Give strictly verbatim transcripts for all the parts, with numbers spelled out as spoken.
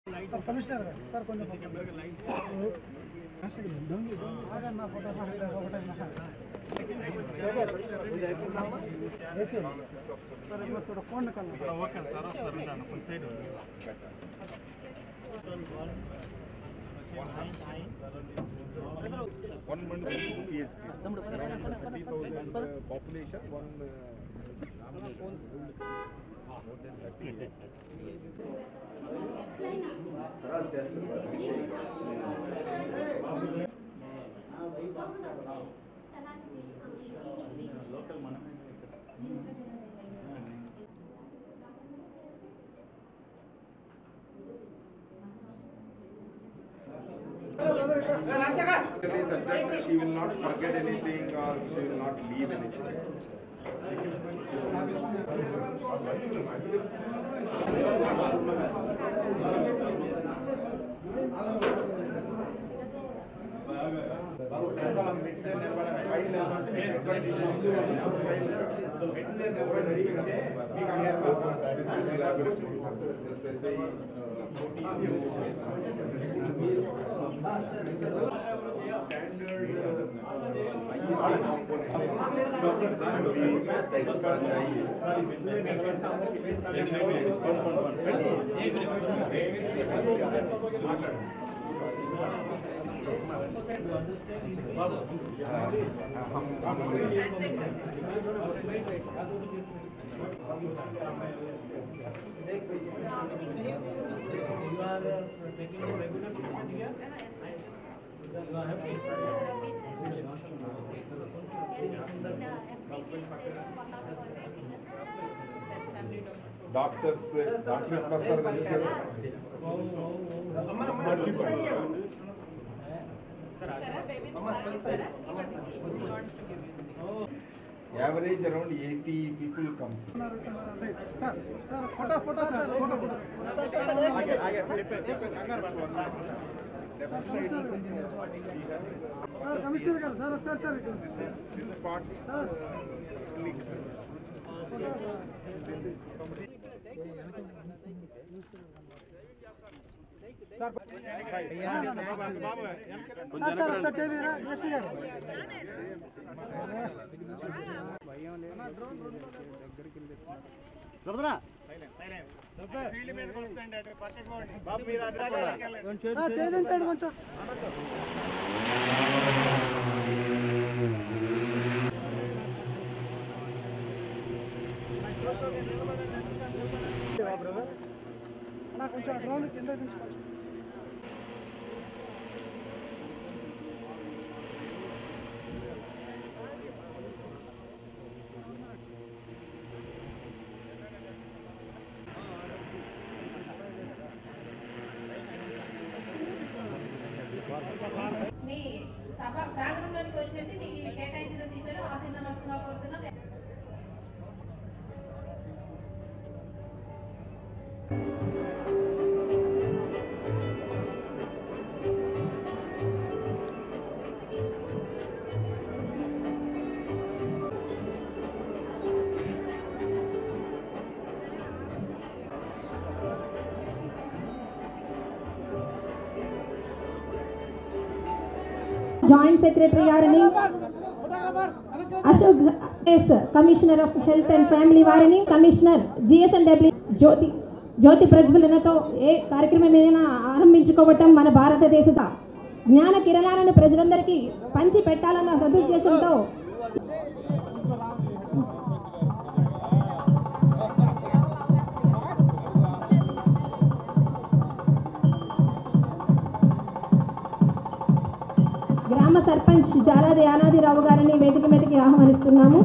Commissioner sir కొంచెం నా photo sir थोड़ा फोन करना ओके सर వస్తాను full side one month P H C around thirty thousand uh, population one uh, more than thirty సరాల్ చేస్తున్నారు local మనమే she will not forget anything or she will not leave anything. Doctors, doctor pastor average around eighty people comes. Sir, sir, photo, photo, sir, photo, photo. Aage, aage, flip it, flip it. Sir, commissioner, sir, sir, sir. This is this part. Sir, click. This is. Sir, sir, sir, चलिए ना, SP गाరు. जबरदस्त silence field మీదకి వస్తాండి అటు పక్కకి పోండి బాబు మీరు అడ్డ ఆ చేయించండి కొంచెం బ్రదర్ అలా కొంచెం డ్రోన్ కింద దించుకోండి మీ సభ ప్రాంగణంలోకి వచ్చేసి మీకు కేటాయించిన సీట్లను ఆసీనమస్తంగా కోరుతున్నాం. Joint Secretary Garini, Ashok S, Commissioner of Health and Family Varini, Commissioner G S N W Jyoti జ్యోతి ప్రజ్వలనతో ఏ కార్యక్రమం ఏదైనా ఆరంభించుకోవటం మన భారతదేశ జ్ఞాన కిరణాలను ప్రజలందరికీ పంచి పెట్టాలన్న సదుద్దేశంతో గ్రామ సర్పంచ్ జాలాది యానాదిరావు గారిని వేదిక మీదకి ఆహ్వానిస్తున్నాము.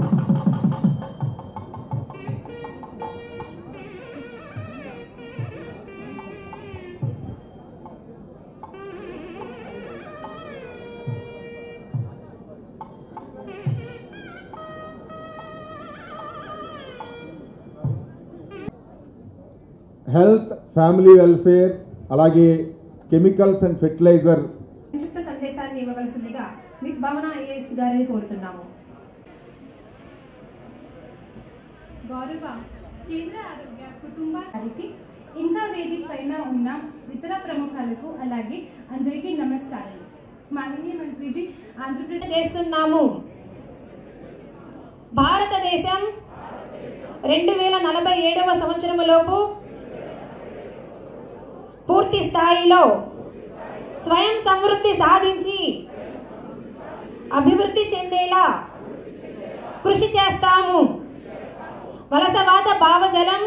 హెల్త్ ఫ్యామిలీ వెల్ఫేర్ అలాగే కెమికల్స్ అండ్ ఫెర్టిలైజర్ సంక్షిప్త సందేశాన్ని ఇవ్వవలసిందిగా మిస్ భావన ఐఏఎస్ గారిని కోరుతున్నాము. గౌరవ కేంద్ర ఆరోగ్య కుటుంబ ఇంకా వేదిక పైన ఉన్న ఇతర ప్రముఖులకు అలాగే అందరికీ నమస్కారాలు. మాననీయ మంత్రిజీ, ఆంధ్రప్రదేశ్ చేస్తున్నాము. భారతదేశం రెండు వేల నలభై ఏడవ సంవత్సరంలోపు పూర్తి స్థాయిలో స్వయం సమృద్ధి సాధించి అభివృద్ధి చెందేలా కృషి చేస్తాము. వలసవాద భావజలం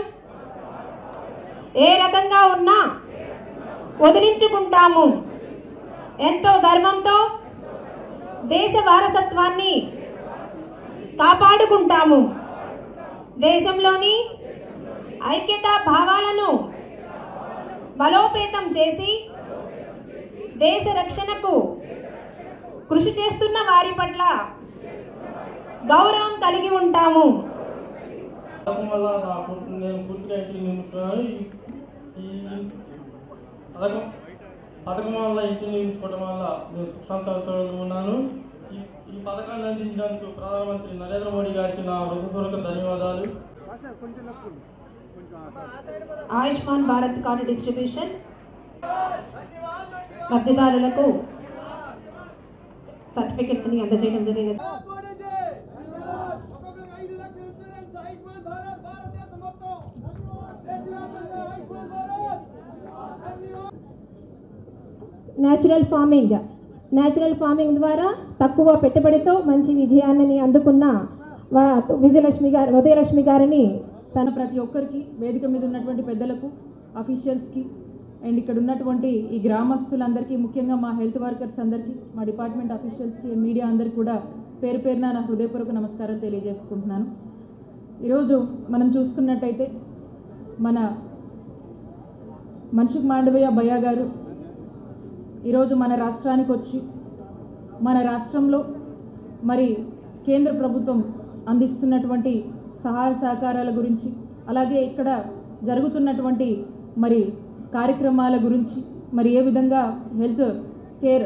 ఏ రకంగా ఉన్నా వదిలించుకుంటాము. ఎంతో గర్వంతో దేశ వారసత్వాన్ని కాపాడుకుంటాము. దేశంలోని ఐక్యతా భావాలను బలోపేతం చేసి దేశ రక్షణకు కృషి చేస్తున్న వారి పట్ల గౌరవం కలిగి ఉంటాము. వల్ల నాకు నేను పూర్తిగా ఇంటికి నిర్మించుకున్నాను. ఈ పథకం పథకం వల్ల ఇంటిని నిర్మించుకోవడం వల్ల నేను సుఖ సంతోషాలతో ఉన్నాను. ఈ ఈ పథకాన్ని అందించినందుకు ప్రధానమంత్రి నరేంద్ర మోడీ గారికి నా హృదయపూర్వక ధన్యవాదాలు. ఆయుష్మాన్ భారత్ కార్డు డిస్ట్రిబ్యూషన్ లబ్ధిదారులకు సర్టిఫికెట్స్ ని అందజేయడం జరిగింది. న్యాచురల్ ఫార్మింగ్ న్యాచురల్ ఫార్మింగ్ ద్వారా తక్కువ పెట్టుబడితో మంచి విజయాన్ని అందుకున్న విజయలక్ష్మి గారు ఉదయలక్ష్మి గారిని తన ప్రతి ఒక్కరికి వేదిక మీద ఉన్నటువంటి పెద్దలకు, అఫీషియల్స్కి అండ్ ఇక్కడ ఉన్నటువంటి ఈ గ్రామస్తులందరికీ, ముఖ్యంగా మా హెల్త్ వర్కర్స్ అందరికీ, మా డిపార్ట్మెంట్ అఫీషియల్స్కి, మీడియా అందరికీ కూడా పేరు పేరున నా హృదయపూర్వక నమస్కారాలు తెలియజేసుకుంటున్నాను. ఈరోజు మనం చూసుకున్నట్టయితే మన మన్సుఖ్ మాండవీయ భయ్య గారు ఈరోజు మన రాష్ట్రానికి వచ్చి మన రాష్ట్రంలో మరి కేంద్ర ప్రభుత్వం అందిస్తున్నటువంటి సహాయ సహకారాల గురించి, అలాగే ఇక్కడ జరుగుతున్నటువంటి మరి కార్యక్రమాల గురించి, మరి ఏ విధంగా హెల్త్ కేర్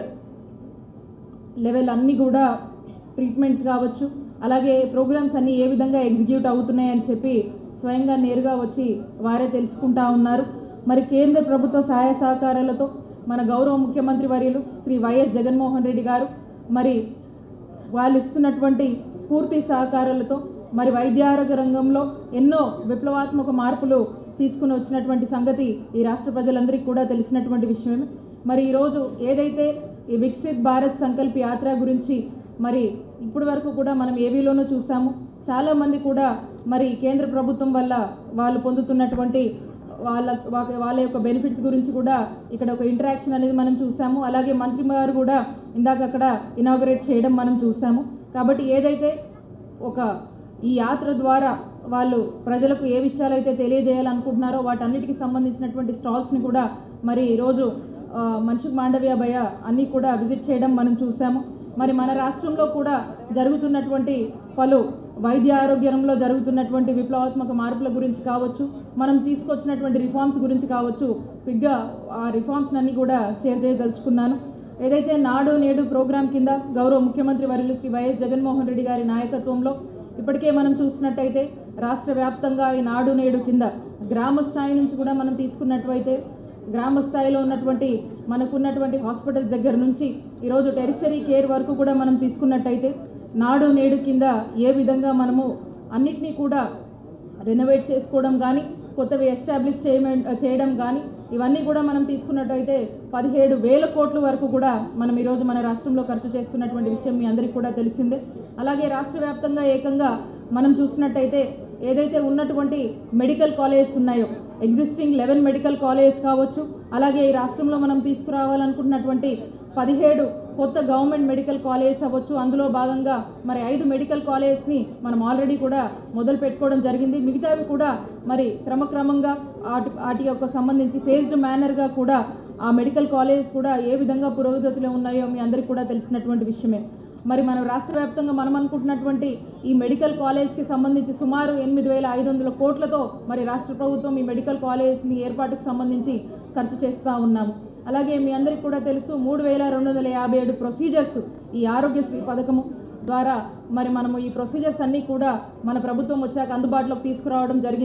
లెవెల్ అన్నీ కూడా ట్రీట్మెంట్స్ కావచ్చు, అలాగే ప్రోగ్రామ్స్ అన్నీ ఏ విధంగా ఎగ్జిక్యూట్ అవుతున్నాయని చెప్పి స్వయంగా నేరుగా వచ్చి వారే తెలుసుకుంటా ఉన్నారు. మరి కేంద్ర ప్రభుత్వ సహాయ సహకారాలతో మన గౌరవ ముఖ్యమంత్రి వర్యులు శ్రీ వైఎస్ జగన్మోహన్ రెడ్డి గారు మరి వాళ్ళు ఇస్తున్నటువంటి పూర్తి సహకారాలతో మరి వైద్యారోగ్య రంగంలో ఎన్నో విప్లవాత్మక మార్పులు తీసుకుని వచ్చినటువంటి సంగతి ఈ రాష్ట్ర ప్రజలందరికీ కూడా తెలిసినటువంటి విషయమే. మరి ఈరోజు ఏదైతే ఈ వికసిత్ భారత్ సంకల్ప యాత్ర గురించి మరి ఇప్పటి వరకు కూడా మనం ఏవీలోనూ చూసాము. చాలామంది కూడా మరి కేంద్ర ప్రభుత్వం వల్ల వాళ్ళు పొందుతున్నటువంటి వాళ్ళ వాళ్ళ యొక్క బెనిఫిట్స్ గురించి కూడా ఇక్కడ ఒక ఇంటరాక్షన్ అనేది మనం చూసాము. అలాగే మంత్రి గారు కూడా ఇందాక అక్కడ ఇనాగరేట్ చేయడం మనం చూసాము. కాబట్టి ఏదైతే ఒక ఈ యాత్ర ద్వారా వాళ్ళు ప్రజలకు ఏ విషయాలు అయితే తెలియజేయాలనుకుంటున్నారో వాటన్నిటికీ సంబంధించినటువంటి స్టాల్స్ని కూడా మరి ఈరోజు మన్సుఖ్ మాండవీయ భయ్య అన్నీ కూడా విజిట్ చేయడం మనం చూసాము. మరి మన రాష్ట్రంలో కూడా జరుగుతున్నటువంటి పలు వైద్య ఆరోగ్యంలో జరుగుతున్నటువంటి విప్లవాత్మక మార్పుల గురించి కావచ్చు, మనం తీసుకొచ్చినటువంటి రిఫార్మ్స్ గురించి కావచ్చు, బిగ్గా ఆ రిఫార్మ్స్ అన్నీ కూడా షేర్ చేయదలుచుకున్నాను. ఏదైతే నాడు నేడు ప్రోగ్రాం కింద గౌరవ ముఖ్యమంత్రి వర్యులు శ్రీ వైఎస్ జగన్మోహన్ రెడ్డి గారి నాయకత్వంలో ఇప్పటికే మనం చూసినట్టయితే రాష్ట్ర వ్యాప్తంగా ఈ నాడు నేడు కింద గ్రామ స్థాయి నుంచి కూడా మనం తీసుకున్నట్లయితే గ్రామ స్థాయిలో ఉన్నటువంటి మనకున్నటువంటి హాస్పిటల్స్ దగ్గర నుంచి ఈరోజు టెరిషరీ కేర్ వరకు కూడా మనం తీసుకున్నట్టయితే నాడు నేడు కింద ఏ విధంగా మనము అన్నిటినీ కూడా రెనోవేట్ చేసుకోవడం కానీ, కొత్తవి ఎస్టాబ్లిష్ చేయడం కానీ ఇవన్నీ కూడా మనం తీసుకున్నట్టయితే పదిహేడు వేల కోట్ల వరకు కూడా మనం ఈరోజు మన రాష్ట్రంలో ఖర్చు చేస్తున్నటువంటి విషయం మీ అందరికీ కూడా తెలిసిందే. అలాగే రాష్ట్ర వ్యాప్తంగా ఏకంగా మనం చూసినట్టయితే ఏదైతే ఉన్నటువంటి మెడికల్ కాలేజెస్ ఉన్నాయో, ఎగ్జిస్టింగ్ లెవెన్ మెడికల్ కాలేజెస్ కావచ్చు, అలాగే ఈ రాష్ట్రంలో మనం తీసుకురావాలనుకుంటున్నటువంటి పదిహేడు కొత్త గవర్నమెంట్ మెడికల్ కాలేజెస్ అవ్వచ్చు, అందులో భాగంగా మరి ఐదు మెడికల్ కాలేజెస్ని మనం ఆల్రెడీ కూడా మొదలు పెట్టుకోవడం జరిగింది. మిగతావి కూడా మరి క్రమక్రమంగా వాటి వాటి యొక్క సంబంధించి ఫేజ్డ్ మేనర్గా కూడా ఆ మెడికల్ కాలేజెస్ కూడా ఏ విధంగా పురోగతిలో ఉన్నాయో మీ అందరికీ కూడా తెలిసినటువంటి విషయమే. మరి మనం రాష్ట్ర వ్యాప్తంగా మనం అనుకుంటున్నటువంటి ఈ మెడికల్ కాలేజ్కి సంబంధించి సుమారు ఎనిమిది వేల ఐదు వందల కోట్లతో మరి రాష్ట్ర ప్రభుత్వం ఈ మెడికల్ కాలేజ్ని ఏర్పాటుకు సంబంధించి ఖర్చు చేస్తూ ఉన్నాము. అలాగే మీ అందరికీ కూడా తెలుసు మూడు వేల రెండు వందల యాభై ఏడు ప్రొసీజర్స్ ఈ ఆరోగ్యశ్రీ పథకము ద్వారా మరి మనము ఈ ప్రొసీజర్స్ అన్నీ కూడా మన ప్రభుత్వం వచ్చాక అందుబాటులోకి తీసుకురావడం జరిగింది.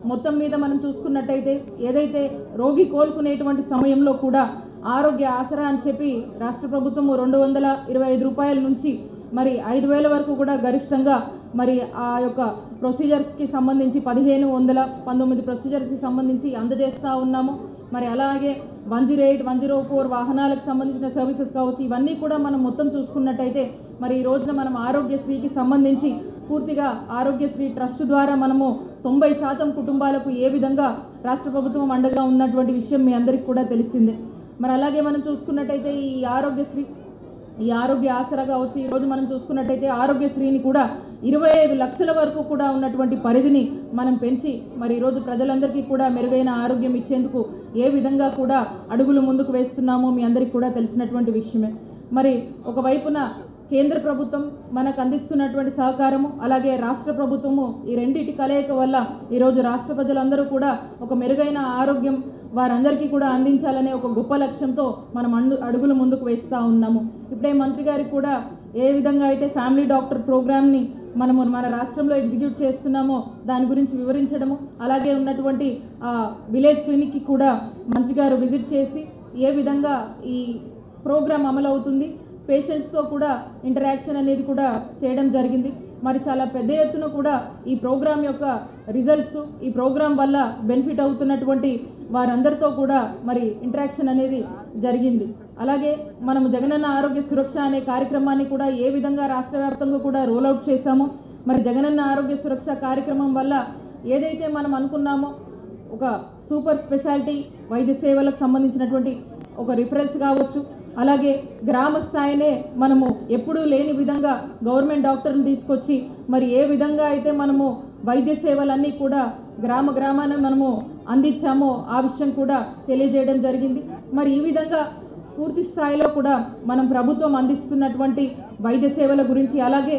మొత్తం మీద మనం చూసుకున్నట్టయితే ఏదైతే రోగి కోలుకునేటువంటి సమయంలో కూడా ఆరోగ్య ఆసరా అని చెప్పి రాష్ట్ర ప్రభుత్వము రెండు వందల ఇరవై ఐదు రూపాయల నుంచి మరి ఐదు వేల వరకు కూడా గరిష్టంగా మరి ఆ యొక్క ప్రొసీజర్స్కి సంబంధించి పదిహేను వందల పంతొమ్మిది ప్రొసీజర్స్కి సంబంధించి అందజేస్తూ ఉన్నాము. మరి అలాగే one zero eight one zero four వాహనాలకు సంబంధించిన సర్వీసెస్ కావచ్చు, ఇవన్నీ కూడా మనం మొత్తం చూసుకున్నట్టయితే మరి ఈ రోజున మనం ఆరోగ్యశ్రీకి సంబంధించి పూర్తిగా ఆరోగ్యశ్రీ ట్రస్ట్ ద్వారా మనము తొంభై శాతం కుటుంబాలకు ఏ విధంగా రాష్ట్ర ప్రభుత్వం అండగా ఉన్నటువంటి విషయం మీ అందరికీ కూడా తెలిసిందే. మరి అలాగే మనం చూసుకున్నట్టయితే ఈ ఆరోగ్యశ్రీ ఈ ఆరోగ్య ఆసరా కావచ్చు, ఈరోజు మనం చూసుకున్నట్టయితే ఆరోగ్యశ్రీని కూడా ఇరవై ఐదు లక్షల వరకు కూడా ఉన్నటువంటి పరిధిని మనం పెంచి మరి ఈరోజు ప్రజలందరికీ కూడా మెరుగైన ఆరోగ్యం ఇచ్చేందుకు ఏ విధంగా కూడా అడుగులు ముందుకు వేస్తున్నామో మీ అందరికీ కూడా తెలిసినటువంటి విషయమే. మరి ఒకవైపున కేంద్ర ప్రభుత్వం మనకు అందిస్తున్నటువంటి సహకారము, అలాగే రాష్ట్ర ప్రభుత్వము, ఈ రెండింటి కలయిక వల్ల ఈరోజు రాష్ట్ర ప్రజలందరూ కూడా ఒక మెరుగైన ఆరోగ్యం వారందరికీ కూడా అందించాలనే ఒక గొప్ప లక్ష్యంతో మనం అండు అడుగులు ముందుకు వేస్తూ ఉన్నాము. ఇప్పుడే మంత్రి గారికి కూడా ఏ విధంగా అయితే ఫ్యామిలీ డాక్టర్ ప్రోగ్రామ్ని మనము మన రాష్ట్రంలో ఎగ్జిక్యూట్ చేస్తున్నామో దాని గురించి వివరించడము, అలాగే ఉన్నటువంటి విలేజ్ క్లినిక్కి కూడా మంత్రి గారు విజిట్ చేసి ఏ విధంగా ఈ ప్రోగ్రాం అమలు అవుతుంది, పేషెంట్స్తో కూడా ఇంటరాక్షన్ అనేది కూడా చేయడం జరిగింది. మరి చాలా పెద్ద ఎత్తున కూడా ఈ ప్రోగ్రాం యొక్క రిజల్ట్స్, ఈ ప్రోగ్రాం వల్ల బెనిఫిట్ అవుతున్నటువంటి వారందరితో కూడా మరి ఇంటరాక్షన్ అనేది జరిగింది. అలాగే మనము జగనన్న ఆరోగ్య సురక్ష అనే కార్యక్రమాన్ని కూడా ఏ విధంగా రాష్ట్ర వ్యాప్తంగా కూడా రోల్అవుట్ చేశామో, మరి జగనన్న ఆరోగ్య సురక్ష కార్యక్రమం వల్ల ఏదైతే మనం అనుకున్నామో ఒక సూపర్ స్పెషాలిటీ వైద్య సేవలకు సంబంధించినటువంటి ఒక రిఫరెన్స్ కావచ్చు, అలాగే గ్రామ స్థాయినే మనము ఎప్పుడూ లేని విధంగా గవర్నమెంట్ డాక్టర్ని తీసుకొచ్చి మరి ఏ విధంగా అయితే మనము వైద్య సేవలన్నీ కూడా గ్రామ గ్రామాన్ని మనము అందించామో ఆ విషయం కూడా తెలియజేయడం జరిగింది. మరి ఈ విధంగా పూర్తి స్థాయిలో కూడా మనం ప్రభుత్వం అందిస్తున్నటువంటి వైద్య సేవల గురించి, అలాగే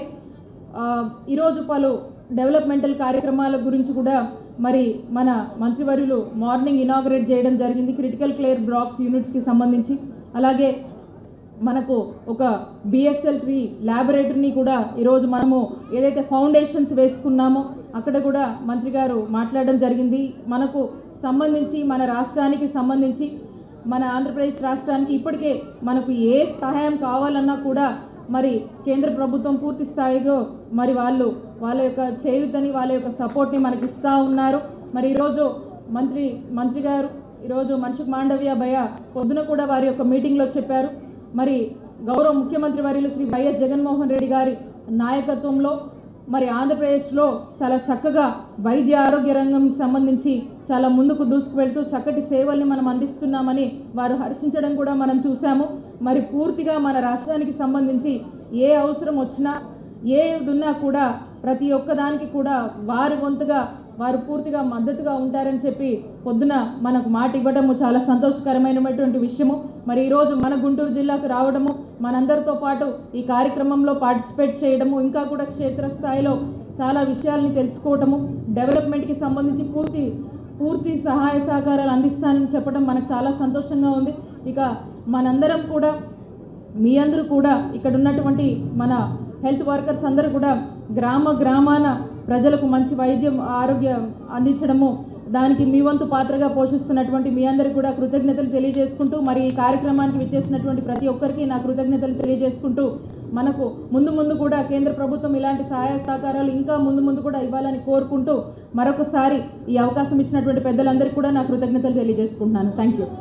ఈరోజు పలు డెవలప్మెంటల్ కార్యక్రమాల గురించి కూడా మరి మన మంత్రివర్యులు మార్నింగ్ ఇనాగరేట్ చేయడం జరిగింది. క్రిటికల్ కేర్ బ్లాక్స్ యూనిట్స్కి సంబంధించి, అలాగే మనకు ఒక బిఎస్ఎల్ త్రీ ల్యాబొరేటరీని కూడా ఈరోజు మనము ఏదైతే ఫౌండేషన్స్ వేసుకున్నామో అక్కడ కూడా మంత్రి గారు మాట్లాడడం జరిగింది. మనకు సంబంధించి మన రాష్ట్రానికి సంబంధించి మన ఆంధ్రప్రదేశ్ రాష్ట్రానికి ఇప్పటికే మనకు ఏ సహాయం కావాలన్నా కూడా మరి కేంద్ర ప్రభుత్వం పూర్తి స్థాయిలో మరి వాళ్ళు వాళ్ళ యొక్క చేయూతని, వాళ్ళ యొక్క సపోర్ట్ని మనకి ఇస్తూ ఉన్నారు. మరి ఈరోజు మంత్రి మంత్రి గారు ఈరోజు మన్సుఖ్ మాండవ్య భయ పొద్దున కూడా వారి యొక్క మీటింగ్లో చెప్పారు. మరి గౌరవ ముఖ్యమంత్రి వర్యులు శ్రీ వైఎస్ జగన్మోహన్ రెడ్డి గారి నాయకత్వంలో మరి ఆంధ్రప్రదేశ్లో చాలా చక్కగా వైద్య ఆరోగ్య రంగంకి సంబంధించి చాలా ముందుకు దూసుకువెళ్తూ చక్కటి సేవల్ని మనం అందిస్తున్నామని వారు హర్షించడం కూడా మనం చూసాము. మరి పూర్తిగా మన రాష్ట్రానికి సంబంధించి ఏ అవసరం వచ్చినా ఏది ఉన్నా కూడా ప్రతి ఒక్కదానికి కూడా వారి వంతుగా వారు పూర్తిగా మద్దతుగా ఉంటారని చెప్పి పొద్దున మనకు మాట ఇవ్వడము చాలా సంతోషకరమైనటువంటి విషయము. మరి ఈరోజు మన గుంటూరు జిల్లాకు రావడము, మనందరితో పాటు ఈ కార్యక్రమంలో పార్టిసిపేట్ చేయడము, ఇంకా కూడా క్షేత్రస్థాయిలో చాలా విషయాల్ని తెలుసుకోవటము, డెవలప్మెంట్కి సంబంధించి పూర్తి పూర్తి సహాయ సహకారాలు అందిస్తానని చెప్పడం మనకు చాలా సంతోషంగా ఉంది. ఇక మనందరం కూడా మీ అందరూ కూడా ఇక్కడ ఉన్నటువంటి మన హెల్త్ వర్కర్స్ అందరూ కూడా గ్రామ గ్రామాన ప్రజలకు మంచి వైద్యం ఆరోగ్యం అందించడము, దానికి మీ వంతు పాత్రగా పోషిస్తున్నటువంటి మీ అందరికీ కూడా కృతజ్ఞతలు తెలియజేసుకుంటూ, మరి ఈ కార్యక్రమానికి విచ్చేసినటువంటి ప్రతి ఒక్కరికి నా కృతజ్ఞతలు తెలియజేసుకుంటూ, మనకు ముందు ముందు కూడా కేంద్ర ప్రభుత్వం ఇలాంటి సహాయ సహకారాలు ఇంకా ముందు ముందు కూడా ఇవ్వాలని కోరుకుంటూ మరొకసారి ఈ అవకాశం ఇచ్చినటువంటి పెద్దలందరికీ కూడా నా కృతజ్ఞతలు తెలియజేసుకుంటున్నాను. Thank you.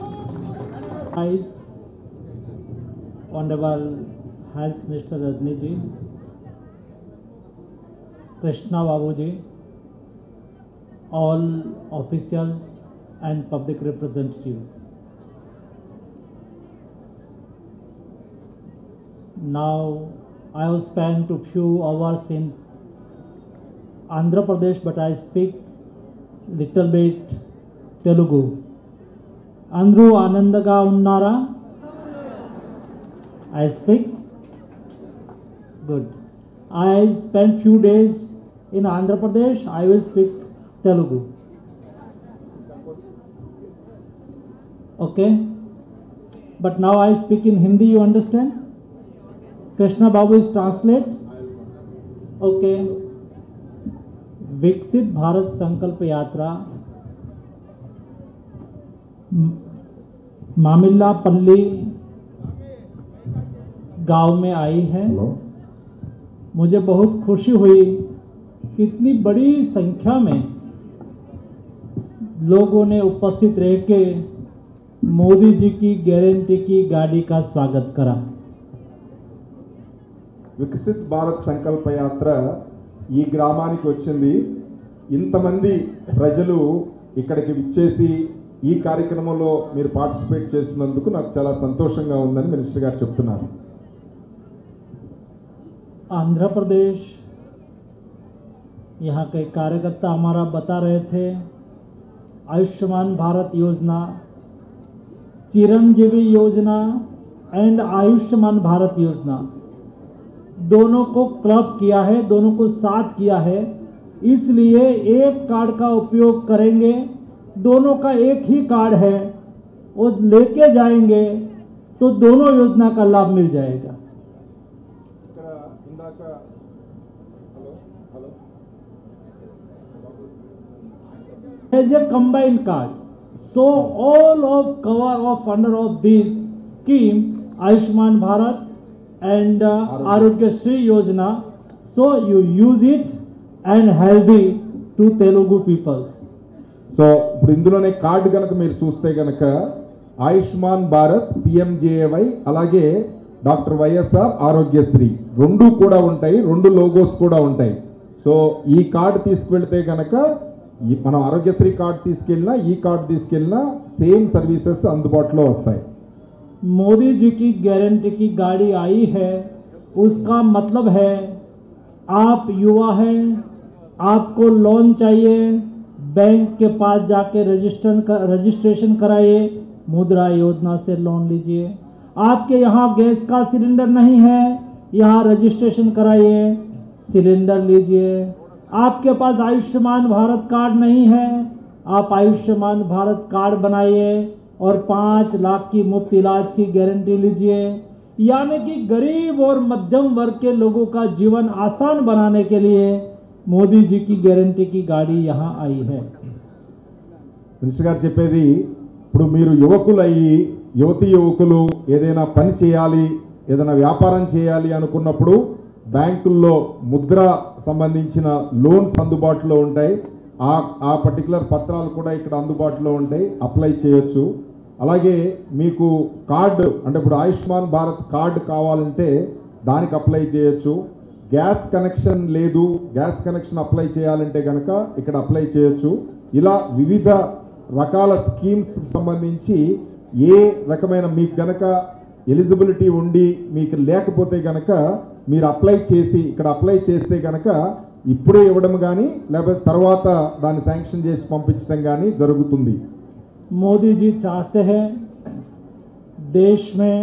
Honorable Health Minister Rajni ji, Krishna Babu ji, all officials and public representatives. Now I have spent a few hours in Andhra Pradesh, but I speak little bit Telugu. Andru Anandaga Unnara? I speak good. I spent few days in Andhra Pradesh. I will speak Telugu. Okay, but now I speak in Hindi. You understand? Krishna Babu is translate. Okay. Viksit Bharat Sankalp Yatra Mamillapalli गांव में आई है। मुझे बहुत खुशी हुई कि इतनी बड़ी संख्या में लोगों ने उपस्थित रह के मोदी जी की गारंटी की गाड़ी का स्वागत करा। వికసిత్ భారత్ సంకల్ప యాత్ర ఈ గ్రామానికి వచ్చింది. ఇంతమంది ప్రజలు ఇక్కడికి విచ్చేసి ఈ కార్యక్రమంలో మీరు పార్టిసిపేట్ చేసినందుకు నాకు చాలా సంతోషంగా ఉందని మినిస్టర్ గారు చెప్తున్నారు. आंध्र प्रदेश, यहाँ के कार्यकर्ता हमारा बता रहे थे, आयुष्मान भारत योजना, चिरंजीवी योजना एंड आयुष्मान भारत योजना दोनों को क्लब किया है, दोनों को साथ किया है। इसलिए एक कार्ड का उपयोग करेंगे, दोनों का एक ही कार्ड है, वो लेके जाएंगे तो दोनों योजना का लाभ मिल जाएगा। As a combined card, so all of cover of under of this scheme, Ayushman Bharat and uh, Arogya Shri Yojana, so you use it and healthy to Telugu peoples. So ఇప్పుడు ఇందులోనే కార్డు కనుక మీరు చూస్తే కనుక Ayushman Bharat, PMJAY, అలాగే doctor YSR Aarogyasri రెండు కూడా ఉంటాయి, రెండు లోగోస్ కూడా ఉంటాయి. సో ఈ కార్డు తీసుకువెళ్తే కనుక మనం ఆరోగ్యశ్రీ కార్డు తీసుకెళ్ళినా ఈ కార్డు తీసుకెళ్ళినా సేమ్ సర్వీసెస్ అందుబాటులో వస్తాయి. मोदी जी की गारंटी की गाड़ी आई है, उसका मतलब है आप युवा हैं, आपको लोन चाहिए, बैंक के पास जाके रजिस्टर रजिस्ट्रेशन कराइए, मुद्रा योजना से लोन लीजिए। आपके यहाँ गैस का सिलेंडर नहीं है, यहाँ रजिस्ट्रेशन कराइए, सिलेंडर लीजिए। आपके पास आयुष्मान भारत कार्ड नहीं है, आप आयुष्मान भारत कार्ड बनाइए और पाँच लाख की मुफ्त इलाज की गारंटी लीजिए। यानी कि गरीब और मध्यम वर्ग के लोगों का जीवन आसान बनाने के लिए मोदी जी की गारंटी की गाड़ी यहाँ आई है। మినిస్టర్ గారు చెప్పేది, ఇప్పుడు మీరు యువకులు అయ్యి యువతి యువకులు ఏదైనా పని చేయాలి, ఏదైనా వ్యాపారం చేయాలి అనుకున్నప్పుడు బ్యాంకుల్లో ముద్ర సంబంధించిన లోన్స్ అందుబాటులో ఉంటాయి. ఆ ఆ పర్టికులర్ పత్రాలు కూడా ఇక్కడ అందుబాటులో ఉంటాయి, అప్లై చేయొచ్చు. అలాగే మీకు కార్డు అంటే ఇప్పుడు ఆయుష్మాన్ భారత్ కార్డు కావాలంటే దానికి అప్లై చేయొచ్చు. గ్యాస్ కనెక్షన్ లేదు, గ్యాస్ కనెక్షన్ అప్లై చేయాలంటే కనుక ఇక్కడ అప్లై చేయొచ్చు. ఇలా వివిధ రకాల స్కీమ్స్ సంబంధించి ఏ రకమైన మీకు గనక ఎలిజిబిలిటీ ఉండి మీకు లేకపోతే కనుక మీరు అప్లై చేసి ఇక్కడ అప్లై చేస్తే కనుక ఇప్పుడే ఇవ్వడం కానీ లేకపోతే తర్వాత దాన్ని శాంక్షన్ చేసి పంపించడం కానీ జరుగుతుంది. मोदी जी चाहते हैं देश में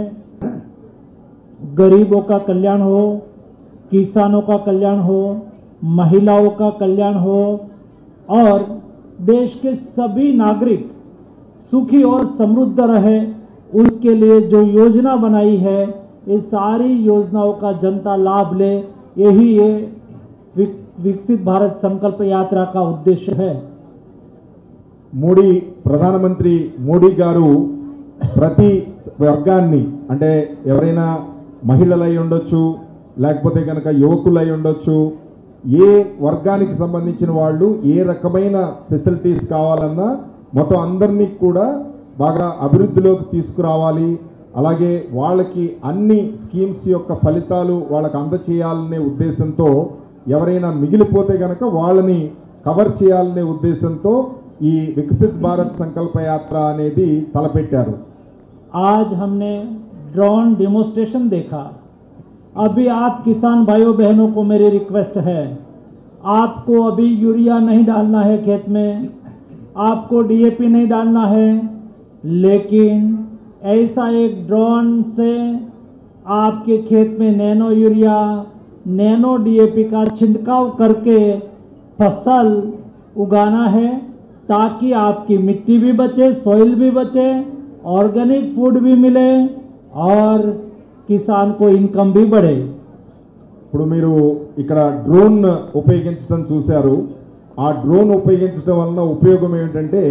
गरीबों का कल्याण हो, किसानों का कल्याण हो, महिलाओं का कल्याण हो और देश के सभी नागरिक सुखी और समृद्ध रहे। उसके लिए जो योजना बनाई है, ये सारी योजनाओं का जनता लाभ ले, यही ये विकसित भारत संकल्प यात्रा का उद्देश्य है। మోడీ ప్రధానమంత్రి మోడీ గారు ప్రతి వర్గాన్ని అంటే ఎవరైనా మహిళలై ఉండొచ్చు, లేకపోతే కనుక యువకులై ఉండొచ్చు, ఏ వర్గానికి సంబంధించిన వాళ్ళు ఏ రకమైన ఫెసిలిటీస్ కావాలన్నా మొత్తం అందరినీ కూడా బాగా అభివృద్ధిలోకి తీసుకురావాలి. అలాగే వాళ్ళకి అన్ని స్కీమ్స్ యొక్క ఫలితాలు వాళ్ళకి అందచేయాలనే ఉద్దేశంతో ఎవరైనా మిగిలిపోతే కనుక వాళ్ళని కవర్ చేయాలనే ఉద్దేశంతో ఈ వికసిత్ భారత్ సంకల్ప యాత్ర అనేది తలపెట్టారు. आज हमने ड्रोन डेमोस्ट्रेशन देखा। अभी आप किसान भाइयों बहनों को मेरी रिक्वेस्ट है, आपको अभी यूरिया नहीं डालना है खेत में, आपको डीएपी नहीं डालना है, लेकिन ऐसा एक ड्रोन से आपके खेत में नैनो यूरिया, नैनो डीएपी का छिड़काव करके फसल उगाना है, ताकि आपकी मिट्टी भी बचे, सॉइल भी बचे, ऑर्गेनिक फूड भी मिले और किसान को इनकम भी बढ़े। ఇప్పుడు మీరు ఇక్కడ డ్రోన్ ఉపయోగించడం చూశారు. ఆ డ్రోన్ ఉపయోగించడం వలన ఉపయోగం ఏంటంటే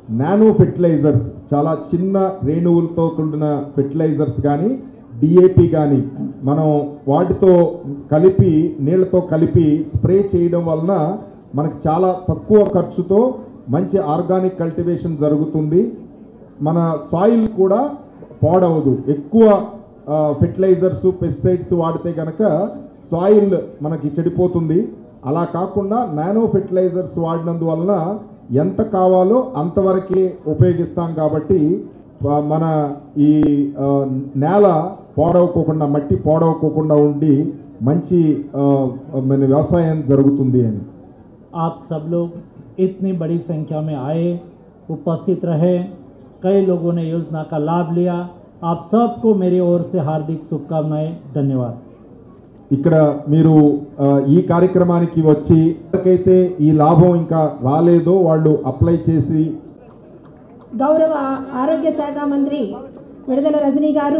నానో ఫెర్టిలైజర్స్, చాలా చిన్న రేణువులతో కూడిన ఫెర్టిలైజర్స్ కానీ డిఏపి కానీ మనం వాటితో కలిపి నీళ్ళతో కలిపి స్ప్రే చేయడం వలన మనకు చాలా తక్కువ ఖర్చుతో మంచి ఆర్గానిక్ కల్టివేషన్ జరుగుతుంది. మన సాయిల్ కూడా పాడవదు. ఎక్కువ ఫెర్టిలైజర్స్ పెస్టిసైడ్స్ వాడితే కనుక సాయిల్ మనకి చెడిపోతుంది. అలా కాకుండా నానో ఫెర్టిలైజర్స్ వాడినందువలన ఎంత కావాలో అంతవరకే ఉపయోగిస్తాం కాబట్టి మన ఈ నేల పాడవకోకుండా, మట్టి పాడవకోకుండా ఉండి మంచి మన వ్యవసాయం జరుగుతుంది అని. आप सब लोग इतनी बड़ी संख्या में आए, उपस्थित रहे, कई लोगों ने योजना का लाभ लिया. आप सबको मेरी ओर से हार्दिक शुभकामनाएं. धन्यवाद. ఇక్కడ మీరు ఈ కార్యక్రమానికి వచ్చి ఎవరికైతే ఈ లాభం ఇంకా రాలేదో వాళ్ళు అప్లై చేసి. గౌరవ ఆరోగ్య శాఖ మంత్రి విడుదల రజనీ గారు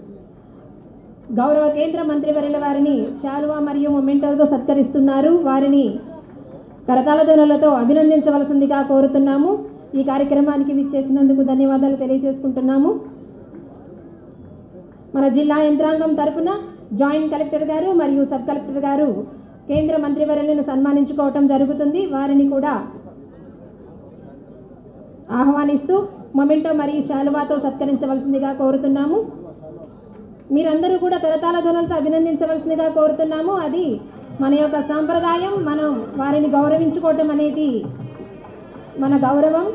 గౌరవ కేంద్ర మంత్రివర్యుల వారిని శాలువా మరియు మొమెంటోతో సత్కరిస్తున్నారు. వారిని కరతాళ ధ్వనులతో అభినందించవలసిందిగా కోరుతున్నాము. ఈ కార్యక్రమానికి విచ్చేసినందుకు ధన్యవాదాలు తెలియజేసుకుంటున్నాము. మన జిల్లా యంత్రాంగం తరపున జాయింట్ కలెక్టర్ గారు మరియు సబ్ కలెక్టర్ గారు కేంద్ర మంత్రివర్యులను సన్మానించుకోవటం జరుగుతుంది. వారిని కూడా ఆహ్వానిస్తూ మొమెంటో మరియు శాలువాతో సత్కరించవలసిందిగా కోరుతున్నాము. మీరందరూ కూడా కరతాళ ధ్వనులతో అభినందించవలసిందిగా కోరుతున్నాము. అది మన యొక్క సాంప్రదాయం. మనం వారిని గౌరవించుకోవటం అనేది మన గౌరవం.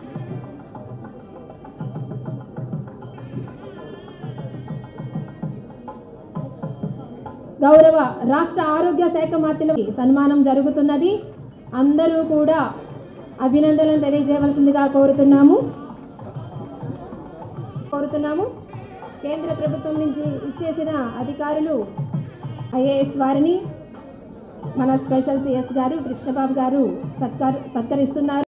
గౌరవ రాష్ట్ర ఆరోగ్య శాఖ మంత్రులకి సన్మానం జరుగుతున్నది. అందరూ కూడా అభినందనలు తెలియజేయవలసిందిగా కోరుతున్నాము కోరుతున్నాము కేంద్ర ప్రభుత్వం నుంచి ఇచ్చేసిన అధికారులు ఐఏఎస్ వారిని మన స్పెషల్ సిఎస్ గారు కృష్ణబాబు గారు సత్కర్ సత్కరిస్తున్నారు.